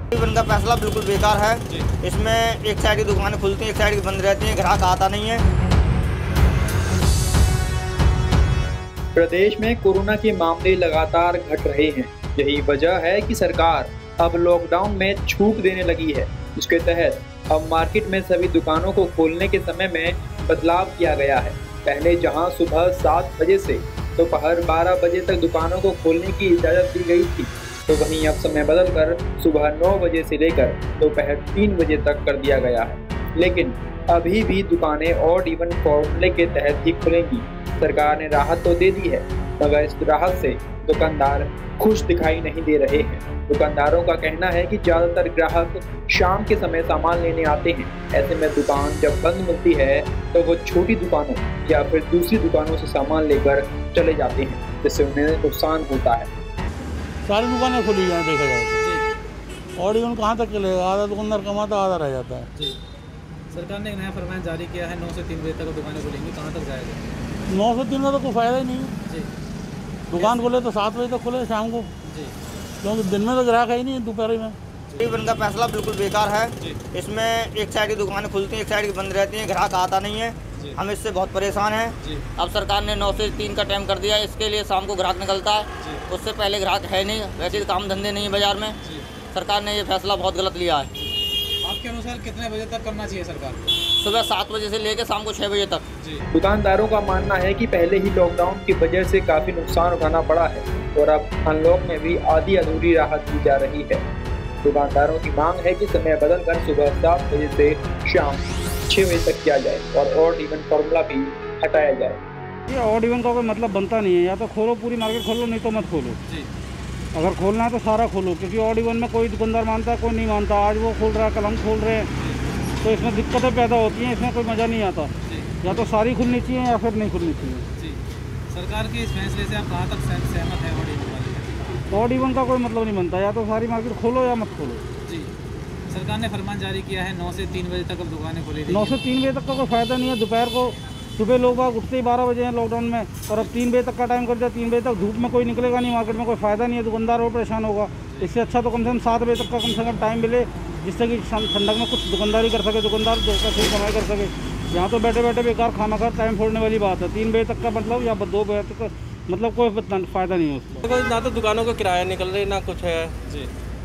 Odd का फैसला बिल्कुल बेकार है। इसमें एक साइड की दुकानें खुलती हैं, एक साइड की बंद रहती हैं, ग्राहक आता नहीं है। प्रदेश में कोरोना के मामले लगातार घट रहे हैं। यही वजह है कि सरकार अब लॉकडाउन में छूट देने लगी है। इसके तहत अब मार्केट में सभी दुकानों को खोलने के समय में बदलाव किया गया है। पहले जहां सुबह 7 बजे से दोपहर 12 बजे तक दुकानों को खोलने की इजाज़त दी गई थी, तो वहीं अब समय बदलकर सुबह 9 बजे से लेकर दोपहर 3 बजे तक कर दिया गया है। लेकिन अभी भी दुकानें ऑड इवन फॉर्मूले के तहत ही खुलेंगी। सरकार ने राहत तो दे दी है, मगर इस राहत से दुकानदार खुश दिखाई नहीं दे रहे हैं। दुकानदारों का कहना है कि ज़्यादातर ग्राहक शाम के समय सामान लेने आते हैं। ऐसे में दुकान जब बंद मिलती है तो वो छोटी दुकानों या फिर दूसरी दुकानों से सामान लेकर चले जाते हैं, जिससे उन्हें नुकसान होता है। सारी दुकानें खुली हैं, देखा जाए तो ऑड इवन कहाँ तक चलेगा? आधा दुकानदार कमाता, आधा रह जाता है। जी, सरकार ने एक नया फरमान जारी किया है, 9 से 3 बजे तक दुकानें खुलेंगी। कहाँ तक जाएगा? 9 से 3 का तो कोई फ़ायदा ही नहीं है। जी, दुकान खोले तो 7 बजे तक खुले शाम को। जी, क्योंकि दिन में तो ग्राहक है ही नहीं, दोपहर में। ऑड का फैसला बिल्कुल बेकार है। इसमें एक साइड की दुकानें खुलती हैं, एक साइड की बंद रहती हैं, ग्राहक आता नहीं है। हम इससे बहुत परेशान हैं। अब सरकार ने 9 से 3 का टाइम कर दिया है, इसके लिए शाम को ग्राहक निकलता है। उससे पहले ग्राहक है नहीं, वैसे काम धंधे नहीं है बाजार में। सरकार ने ये फैसला बहुत गलत लिया है। आपके अनुसार कितने बजे तक करना चाहिए सरकार को? सुबह 7 बजे से लेकर शाम को 6 बजे तक। दुकानदारों का मानना है कि पहले ही लॉकडाउन की वजह से काफी नुकसान उठाना पड़ा है और अब अनलॉक में भी आधी अधूरी राहत दी जा रही है। दुकानदारों की मांग है कि समय बदलकर सुबह 7 बजे से शाम 6 बजे तक किया जाए और ऑड इवन फॉर्मूला भी हटाया जाए। ये ऑड इवन का कोई मतलब बनता नहीं है। या तो खोलो, पूरी मार्केट खोलो, नहीं तो मत खोलो। अगर खोलना है तो सारा खोलो, क्योंकि ऑड इवन में कोई दुकानदार मानता है, कोई नहीं मानता। आज वो खोल रहा है, कल हम खोल रहे हैं, तो इसमें दिक्कतें पैदा होती हैं। इसमें कोई मज़ा नहीं आता। या तो सारी खुलनी चाहिए या फिर नहीं खुलनी चाहिए। सरकार के इस फैसले से आप कहाँ तक सहमत हैं? ऑड इवन का कोई मतलब नहीं बनता। या तो सारी मार्केट खोलो या मत खोलो। जी, सरकार ने फरमान जारी किया है, 9 से 3 बजे तक अब दुकानें खुलेगी। 9 से 3 बजे तक का कोई फ़ायदा नहीं है। दोपहर को सुबह लोग बाग उठते ही 12 बजे हैं लॉकडाउन में, और अब 3 बजे तक का टाइम कर दिया। 3 बजे तक धूप में कोई निकलेगा नहीं, मार्केट में कोई फ़ायदा नहीं है, दुकानदार और परेशान होगा। इससे अच्छा तो कम से कम 7 बजे तक का कम से कम टाइम मिले, जिससे कि ठंडक में कुछ दुकानदारी कर सके, दुकानदार दो पैसे कमाई कर सके। यहाँ तो बैठे बैठे बेकार खाना खा टाइम फोड़ने वाली बात है। 3 बजे तक का मतलब या 2 बजे तक का मतलब कोई फ़ायदा नहीं है उसको। ना तो दुकानों का किराया निकल रही, ना कुछ है। जी,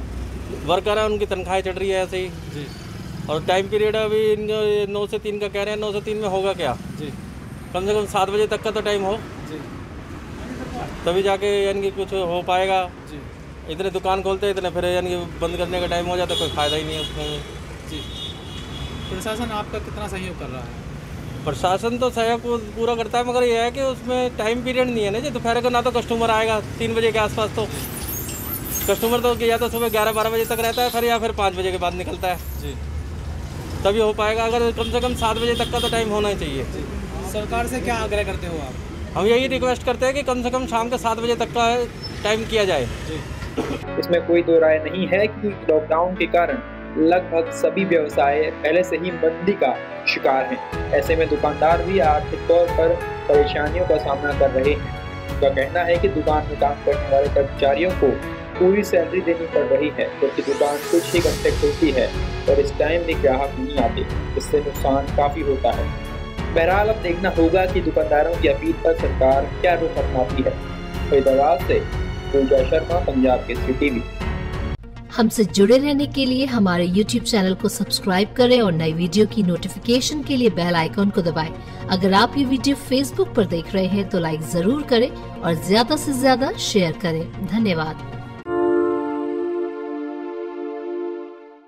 वर्कर है, उनकी तनख्वाहें चढ़ रही है ऐसे ही। जी, और टाइम पीरियड अभी 9 से 3 का कह रहे हैं। 9 से 3 में होगा क्या? जी, कम से कम 7 बजे तक का तो टाइम हो। जी, तभी जाके यानी कि कुछ हो पाएगा। जी, इतने दुकान खोलते इतने फिर यानी कि बंद करने का टाइम हो जाता, कोई फ़ायदा ही नहीं है उसमें। जी, प्रशासन आपका कितना सहयोग कर रहा है? प्रशासन तो सहयोग पूरा करता है, मगर यह है कि उसमें टाइम पीरियड नहीं है ना। जी, दोपहर को ना तो कस्टमर आएगा 3 बजे के आसपास, तो कस्टमर तो या तो सुबह 11-12 बजे तक रहता है फिर, या फिर 5 बजे के बाद निकलता है। जी, तभी हो पाएगा। अगर कम से कम 7 बजे तक का तो टाइम होना ही चाहिए। सरकार से क्या आग्रह करते हो आप? हम यही रिक्वेस्ट करते हैं कि कम से कम शाम के 7 बजे तक का टाइम किया जाए। इसमें कोई दो राय नहीं है कि लॉकडाउन के कारण लगभग सभी व्यवसाय पहले से ही मंदी का शिकार हैं। ऐसे में दुकानदार भी आर्थिक तौर पर परेशानियों का सामना कर रहे हैं। उनका कहना है कि दुकान में काम करने वाले कर्मचारियों को पूरी सैलरी देनी पड़ रही है, क्योंकि दुकान कुछ ही घंटे खुलती है और इस टाइम भी ग्राहक नहीं आते। इससे नुकसान काफ़ी होता है। बहरहाल अब देखना होगा कि दुकानदारों की अपील पर सरकार क्या रुख अपनाती है। फरीदाबाद से पूजा शर्मा, पंजाब केसरी टीवी। हमसे जुड़े रहने के लिए हमारे YouTube चैनल को सब्सक्राइब करें और नई वीडियो की नोटिफिकेशन के लिए बेल आइकॉन को दबाएं। अगर आप ये वीडियो Facebook पर देख रहे हैं तो लाइक जरूर करें और ज्यादा से ज्यादा शेयर करें। धन्यवाद।